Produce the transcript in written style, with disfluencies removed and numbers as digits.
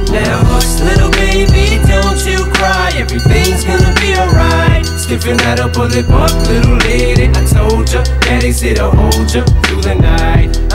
Now hush, little baby, don't you cry. Everything's gonna be alright. Stiffen that up, pull it up, little lady. I told ya, daddy said I'll hold ya through the night.